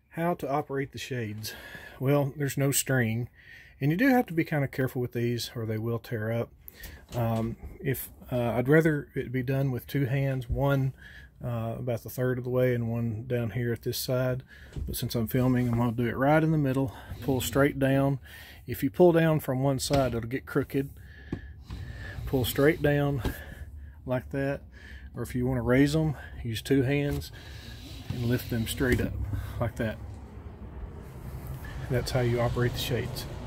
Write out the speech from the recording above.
How to operate the shades. Well, there's no string, and you do have to be kind of careful with these or they will tear up. I'd rather it be done with two hands, one about the third of the way and one down here at this side, but since I'm filming, I'm going to do it right in the middle. Pull straight down. If you pull down from one side, it'll get crooked. Pull straight down like that, or if you want to raise them, use two hands and lift them straight up like that. That's how you operate the shades.